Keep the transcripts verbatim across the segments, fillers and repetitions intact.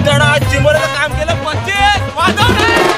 मित्रांनो आज चिंबोरीचं काम केलं पच्चीस वाजव रे.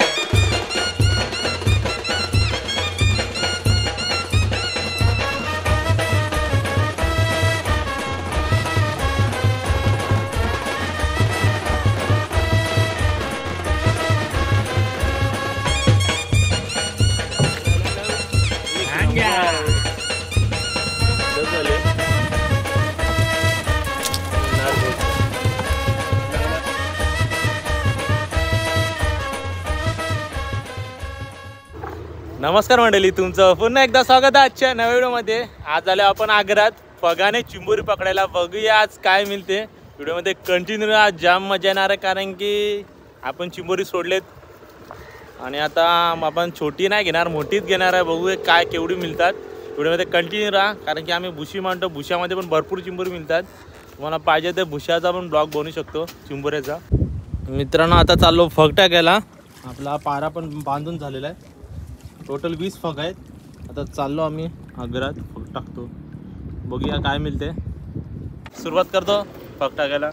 नमस्कार मंडळी, तुमचं पुन्हा एकदा स्वागत आहे आजच्या नव्या व्हिडिओमध्ये. आज आले आपण आग्रात पगाने चिंबोरी पकडायला. बघूया आज काय मिळते. व्हिडिओमध्ये कंटिन्यू आज जाम मजा येणार आहे, कारण की आपण चिंबोरी सोडलेत आणि आता आपण छोटी नाही घेणार, मोठीच घेणार आहे. बघूया काय केवढी मिळतात. व्हिडिओमध्ये कंटिन्यू राहा, कारण की आम्ही भुशी मांडतो. भुशामध्ये पण भरपूर चिंबोरी मिळतात. तुम्हाला पाहिजे तर भुशाचा पण ब्लॉग बनवू शकतो चिंबोऱ्याचा. मित्रांनो आता चाललो फग टाकायला. आपला पारा पण बांधून झालेला आहे. टोटल वीस फग आहेत. आता चाललो आम्ही आग्रात फग टाकतो. बघूया काय मिळते. सुरुवात करतो फग टाकायला.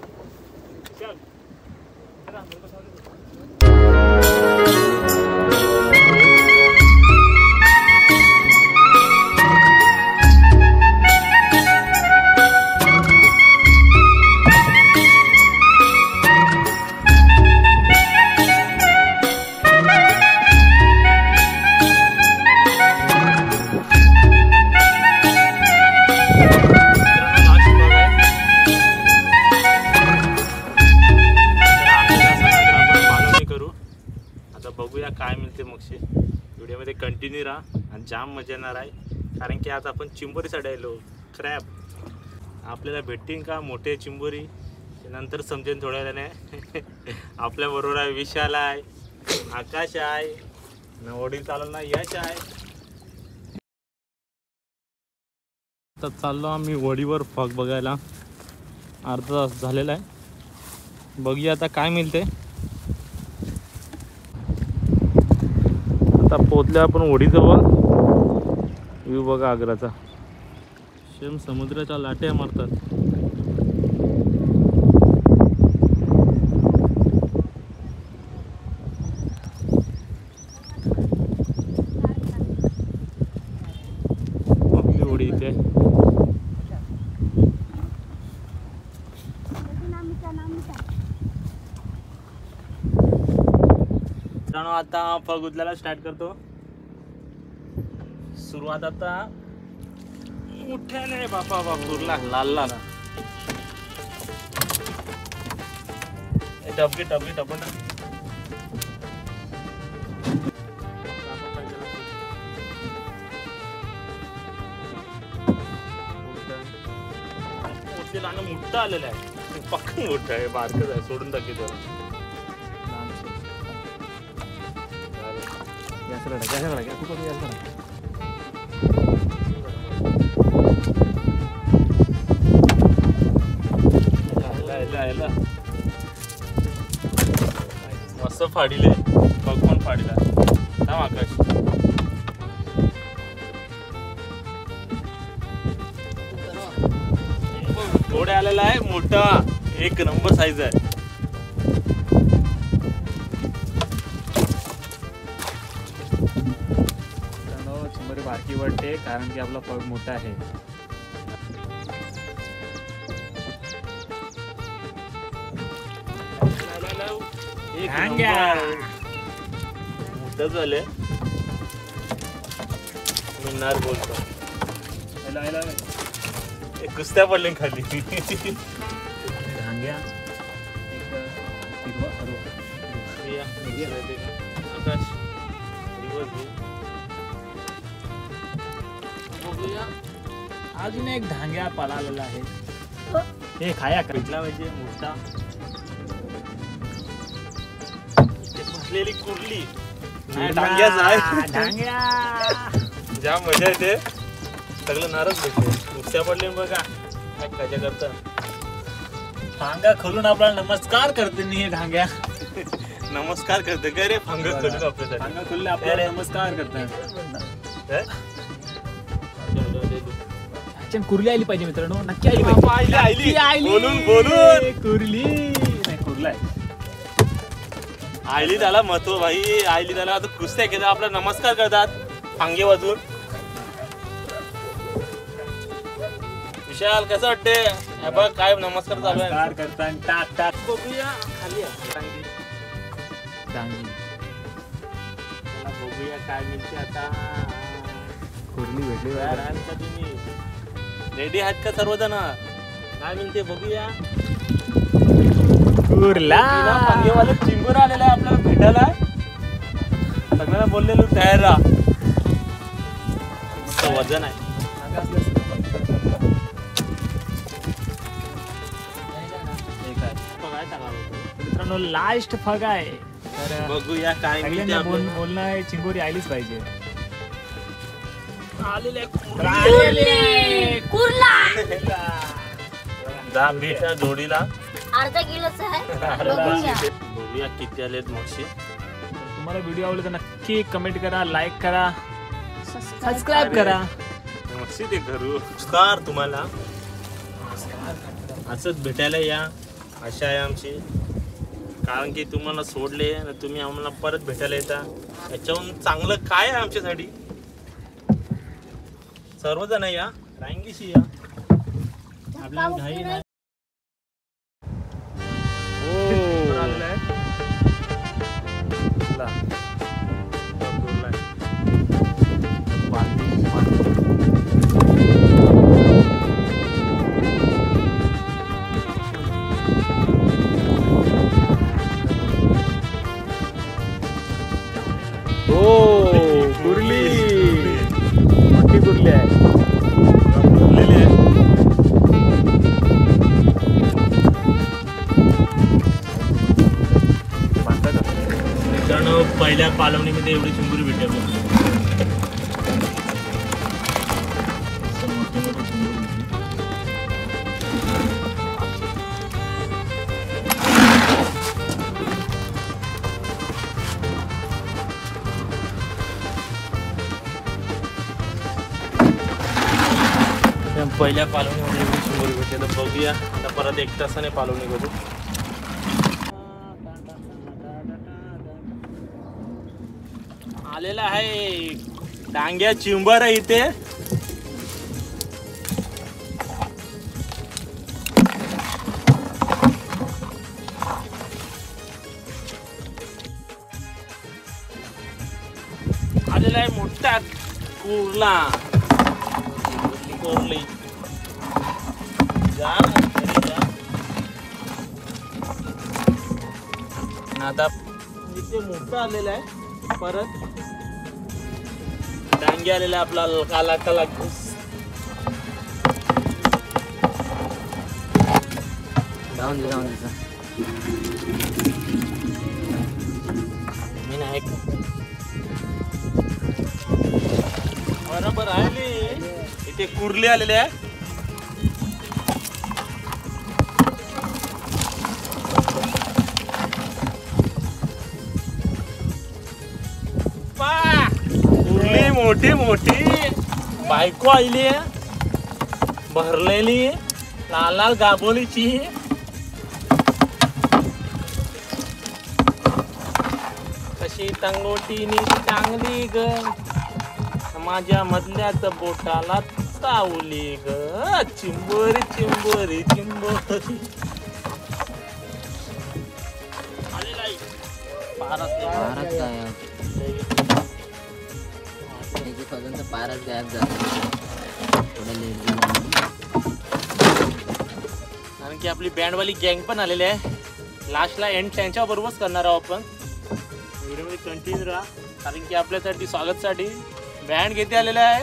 बघूया काय मिळते. मगशी व्हिडिओमध्ये कंटिन्यू राहा आणि जाम मजा येणार आहे, कारण की आज आपण चिंबोरीसाठी आलो. क्रॅब आपल्याला भेटतील का मोठे चिंबोरी नंतर समजेल थोड्या वेळाने. आपल्या बरोबर आहे विशाल आहे, आकाश आहे, न वडील चालल ना यश आहे. तर चाललो आम्ही वडीवर फग बघायला. अर्धा तास झालेला आहे. बघूया आता काय मिळते. आता पोचल्या आपण ओढीजवळ. व्ह्यू बघा आग्राचा. सेम समुद्राच्या लाट्या मारतात. आपली ओढी इथे. आता फग उचलायला स्टार्ट करतो. सुरुवात आता मोठ्याने बापा बापूरला लाल लाल टपके टपके टपन मोठा आलेला आहे. पक्का मोठा आहे, बारकच आहे. सोडून टाकी त्याला. मस्त फाडिले. बघ पण फाडीला. थांब आकाश. थोडे आलेला आहे. मोठा एक नंबर साईज आहे. बारकी वाटते कारण की आपला फग मोठा आहे. मोठं झाले. मिनार बोलतो. एक कुस्त्या पडले खाली. धांग्या आकाश अजून एक धांग्या पळालेला आहे. हे खाया भेटला पाहिजे. मोठा बसलेली कुर्ली धांग्याच आहे. धांग्या जाम मजा येते. सगळं नारच भेटते. कुस्त्या पडले बघा काय मजा करतात. धांगा खोलून आपल्याला नमस्कार करते. नाही हे धांग्या नमस्कार करते काय रे. फांग खोलून आपल्यासाठी फांगा खोलले आपल्याला नमस्कार करतात. कुर्ली आली पाहिजे मित्रांनो. नक्की आली पाहिजे. बोलून बोलून कुर्ली नाही. कुर्ला आहे. आयली त्याला महत्व भाई. आयली त्याला आता कुस्त्या घेतात, आपला नमस्कार करतात फांगे वाजून. विशाल कसं वाटते? हे बघ काय नमस्कार चालू आहे. नमस्कार करताना टाक टाक बघूया खाली आहे. टांगी. टांगी चला बघूया काय मिळते आता. कुर्ली भेटली तयार बरं. आहात का तुम्ही? रेडी आहात का सर्वजण? काय मिळते बघूया. कुर्ला फांगेवाले चिंबूर आलेला आहे आपल्याला भेटायला. सगळ्यांना बोललेलो तयार राहा. मस्त वजन आहे. बघाय सांगा मित्रांनो लास्ट फग आहे. तर बघूया काय मिळते सगळ्यांना बोल आपल्याला. बोलणं आहे चिंबोरी आलीच पाहिजे. आलेले कुर्ला जा भेटा जोडीला. अर्धा किलोच आहे. बघूया. बघूया किती आलेत मक्षी. तुम्हाला व्हिडिओ आवडला तर नक्की कमेंट करा, लाईक करा, सबस्क्राईब अरे. करा. मक्षी ते करू. नमस्कार तुम्हाला. असंच भेटायला या. आशा आहे आमची. कारण की तुम्हाला सोडले ना तुम्ही आम्हाला परत भेटायला येता. याच्याहून चांगलं काय आहे आमच्यासाठी. सर्वजण या रांगीशी या. आपल्याला घाई नाही. बरं आलेलं आहे. चला. बोललाय. बांधली, बांधली. हो कुर्ली मोठी कुर्ली आहे. बोललेली आहे. बांधतात का? मित्रांनो पहिल्या पालवणीमध्ये एवढी चिंबुरी भेटली आपल्याला. असं मोठे मोठे चिंबोरी भेटली. पहिल्या पालवणीमध्ये एवढी चिंबुरी भेटली. तर बघूया आता परत एक तासाने पालवणी करू. आलेला आहे डांग्या चिंबर आहे इथे. आलेला आहे मोठा कुर्ला. कुर्ली जा घरी जा. आणि आता इथे मोठा आलेला आहे परत. डांगी आलेला आपला काला काला घुस. जाऊन दे जाऊन दे. मी नाही बरोबर आहे. इथे कुर्ली आलेले आहे. कुर्ली मोठी मोठी बायको आली आहे. भरलेली लाल लाल गाबोलीची. कशी तंगोटीनी चांगली ग. माझ्या मधल्याच बोटाला चावली ग. चिंबोरी चिंबोरी चिंबोरी. आलेला आहे. पारच नाही. पारच गायब. त्याची फगन तर पारच गायब झाला. थोडं लेट झालं. कारण की आपली बँडवाली गँग पण आलेली आहे. लास्टला एंड त्यांच्या बरोबरच करणार आहोत आपण. व्हिडिओमध्ये कंटिन्यू राहा. कारण की आपल्यासाठी स्वागतसाठी बँड किती आलेला आहे.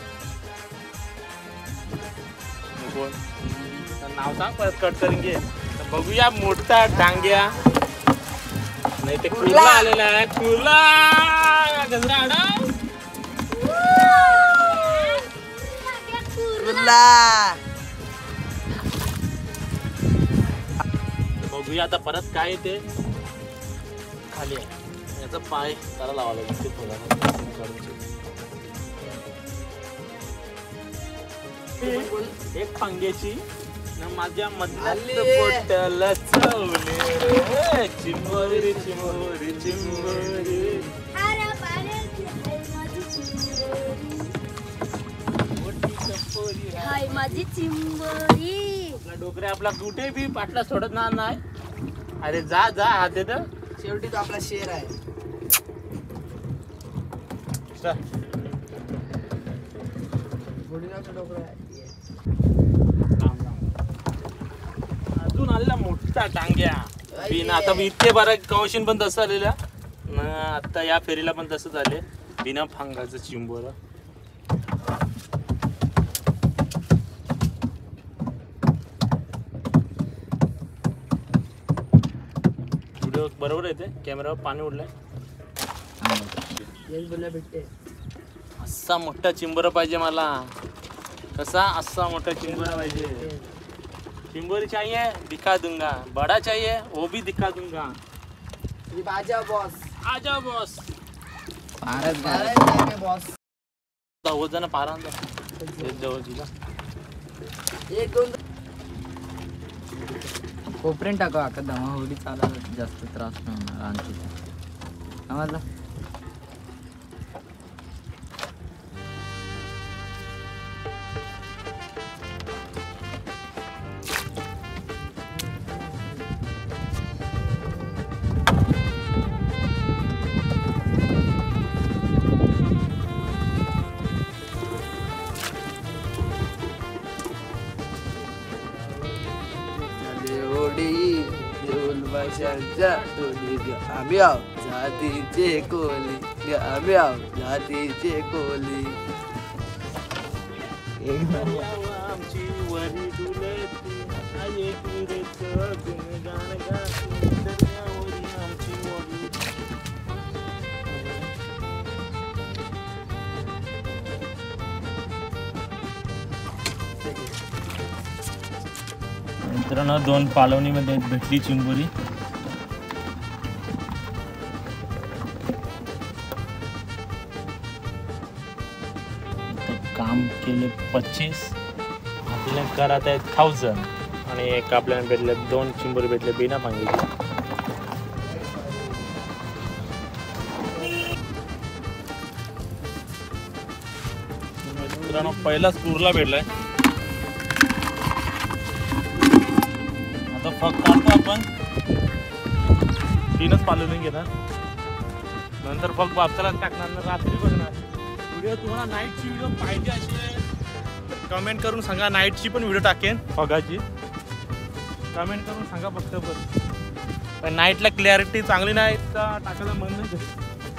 कोण तर नाव सांग परत कट करून घे. तर बघूया मोठा डांग्या. नाही ते कुर्ला आलेला आहे. कुर्ला गजरा आडा. बघूया आता परत काय येते. खाली आहे. याचा पाय त्याला लावायला लागते थोडा. एक फांग्याची माझ्या मधल्या पोटाला चावले रे चिंबोरी रे चिंबोरी चिंबोरी हाय माझी चिंबोरी. आपला डोकरे आपला कुठे बी पाटला सोडत ना नाही. अरे जा जा हात देत शेवटी तो आपला शेर आहे. अजून आलेला मोठा टांग्या बिन आता इतके बरं कौशन पण तसं आलेला ना. आता या फेरीला पण तसं झाले बिना फांगाचं चिंबोर. व्हिडिओ बरोबर येते कॅमेरावर पाणी उडलंय. भेटते असा मोठा चिंबोरा पाहिजे मला. कसा असा मोठा चिंबोरा पाहिजे. चिंबोरी चाहिए दिखा दूंगा. बड़ा चाहिए वो भी दिखा दूंगा. आजा बॉस. आ जाओ बॉस. पारस बॉस. हो जा ना पारा जवळ तिला एक दोन कोपऱ्यात टाका. आता दमा होडी चालायला जास्त त्रास नाही होणार आणखी. समजलं. आम्ही आहो जातीचे कोली. आम्ही आहो जातीचे कोली. आमची वरी डुलती आहे कुरेचं गुणगान गाती दर्यावरी आमची वरी. मित्रांनो दोन पालवणीमध्ये भेटली चिंबोरी. काम केले पच्चीस आपल्याला करत आहेत थाउजंड आणि एक आपल्याला भेटले दोन चिंबोरी भेटले बिना मागितले. मित्रांनो पहिलाच कुर्ला भेटलाय. आता फक्त काढतो आपण तीनच पालवून घेणार नंतर फक्त बापसाला टाकणार रात्री बघणार. व्हिडिओ तुम्हाला नाईटची व्हिडिओ पाहिजे असेल कमेंट करून सांगा. नाईटची पण व्हिडिओ टाकेन फगाची. कमेंट करून सांगा फक्त बस. पण नाईटला क्लॅरिटी चांगली नाही तर टाकायला मन नाही करत.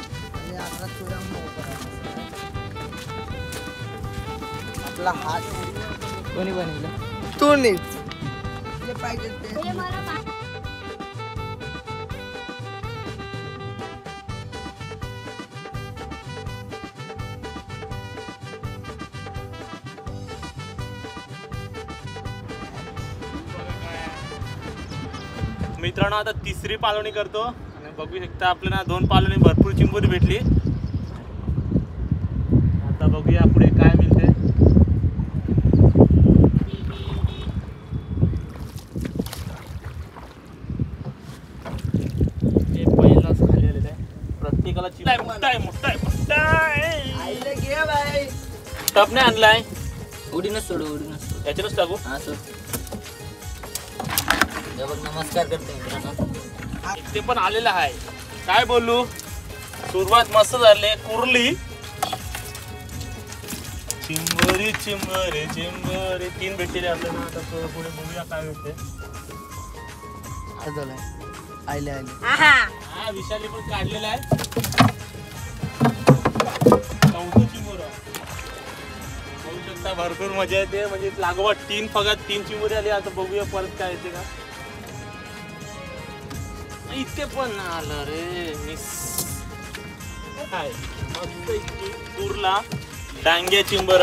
आपला हात कोणी बनवलं तू नाही पाहिजे ते. हे मला पा- मित्रांनो आता तिसरी पालवणी करतो आणि बघू शकता आपल्याला दोन पालवणी भरपूर चिंबोरी भेटली. आता बघूया पुढे काय मिळते. हे पहिलाच खाली आलेलं आहे. प्रत्येकाला चिंबोरी मोठा आहे मोठा आहे मोठा आहे. घे बाई. टप नाही आणलाय. उडीनच सोडू उडीनच सोडू. याच्यानंच टाकू. हा सोड. बघ नमस्कार करते मित्रांनो. ते पण आलेलं आहे. काय बोलू सुरुवात मस्त झाली. कुर्ली चिंबोरी चिंबोरी चिंबोरी तीन भेटलेले आपल्याला. आता पुढे बघूया काय भेटते. आले आले आहा. हा विशाली पण काढलेला आहे. चौथं चिंबोरा बघू शकता. भरपूर मजा येते. म्हणजे लागोपाठ तीन फगात तीन चिंबोरी आली. आता बघूया परत काय येते का. इतके पण आलं रे मिस. काय मस्त इतकी कुर्ला डांग्या चिंबर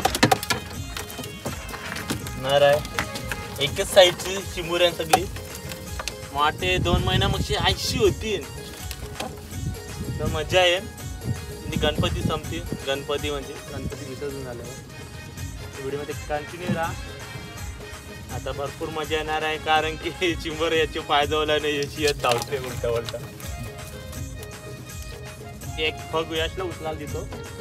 नर आहे. एकच साईडची चिंबोरी आहे सगळी. माटे दोन महिना मग ऐंशी होतील तर मजा आहे. म्हणजे गणपती संपतील. गणपती म्हणजे गणपती विसर्जन झाल्यावर व्हिडिओमध्ये कंटिन्यू राहा. आता भरपूर मजा येणार आहे कारण की चिंबर याची पाय जवळ नाही याची येत धावते उलटा उलटा. एक फग यशला उचलायला देतो.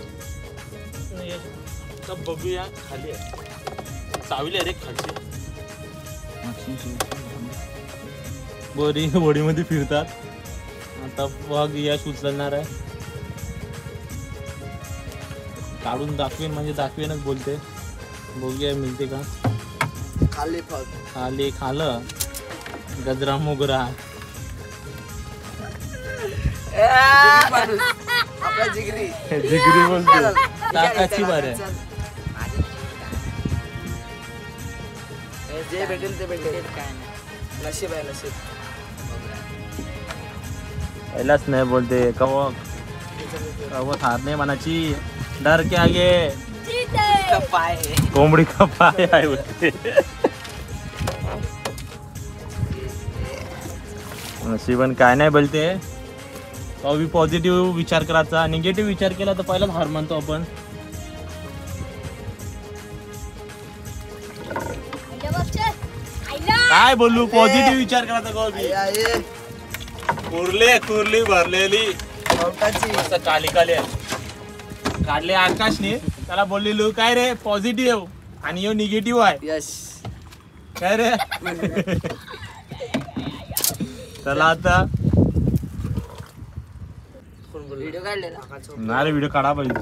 यश बघूया खाली आहे चावली रे खालची बोरी होडीमध्ये फिरतात. आता फग यश उचलणार आहे. काढून दाखवेन म्हणजे दाखवेनच बोलते. बघूया मिळते का. खाली फग खाली खालं गजरा मोगरा आपला जिगरी जिगरी बोलते ताकाची बार आहे. जे भेटेल ते भेटेल काय नाही. नशीब आहे नशीब. पहिलाच नाही बोलते कवक कवक हार नाही मनाची. डर के आगे पाय कोंबडी का पाय आहे बोलते. नशीबन काय नाही बोलते. अभी पॉझिटिव्ह विचार करायचा. निगेटिव्ह विचार केला तर पहिलाच हार मानतो आपण. काय बोलू पॉझिटिव्ह विचार करायचा कभी. कुर्ले कुर्ली भरलेली असं काली काली आहे. काढले आकाशने त्याला बोललेलो काय रे पॉझिटिव्ह आणि यो निगेटिव्ह आहे. यस काय रे. चला आता व्हिडिओ काढलेला नाही रे व्हिडिओ काढा पाहिजे.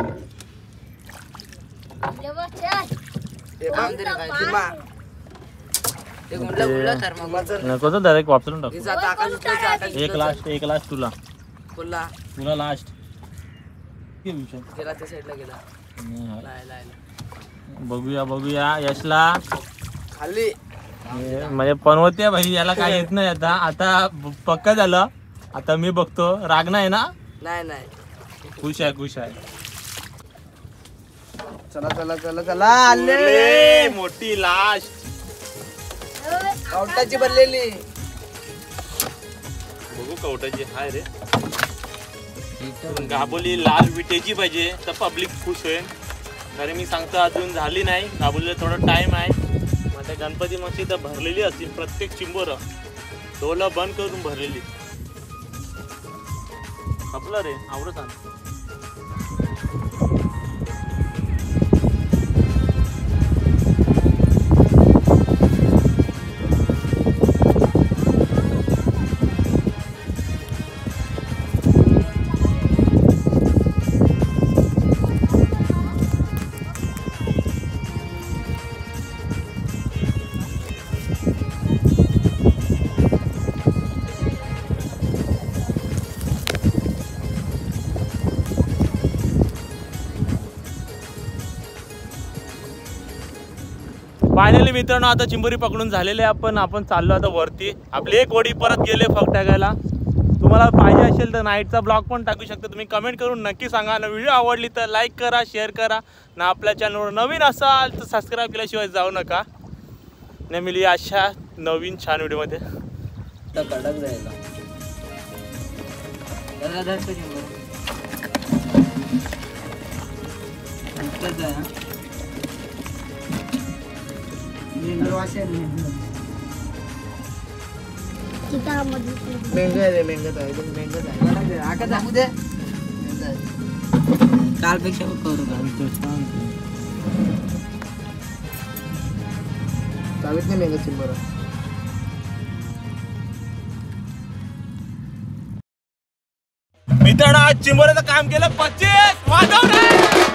नको तर डायरेक्ट वापरून टाक. एक लास्ट एक लास्ट तुला तुला लास्ट गेला त्या साईडला गेला. बघूया बघूया यशला खाली म्हणजे पनवते भाई याला काय येत नाही. आता आता पक्का झालं. आता मी बघतो. राग नाही ना. नाही नाही खुश आहे खुश आहे. चला चला चला चला आले. मोठी लास्ट कवटाची भरलेली. बघू कवटाची हाय रे. गाबोली लाल विटेची पाहिजे तर पब्लिक खुश होईल. अरे मी सांगतो अजून झाली नाही. गाबोलीला थोडा टाइम आहे. मग त्या गणपती मशी तर भरलेली असतील प्रत्येक चिंबोर डोला बंद करून भरलेली. आपलं रे आवडत आण. फायनली मित्रांनो आता चिंबोरी पकडून झालेले आपण आपण चाललो आता वरती. आपली एक वडी परत गेले फग टाकायला. तुम्हाला पाहिजे असेल तर नाईटचा ब्लॉग पण टाकू शकता. तुम्ही कमेंट करून नक्की सांगा. ना व्हिडिओ आवडली तर लाईक करा शेअर करा. ना आपल्या चॅनलवर नवीन असाल तर सबस्क्राईब केल्याशिवाय जाऊ नका. ने मिली अशा नवीन छान व्हिडिओमध्ये. कडक जायला कालपेक्षा करू चालत नाही मेंगा चिंबर. मित्रांनो आज चिंबोरीचं काम केलं पच्चीस वाजवणे.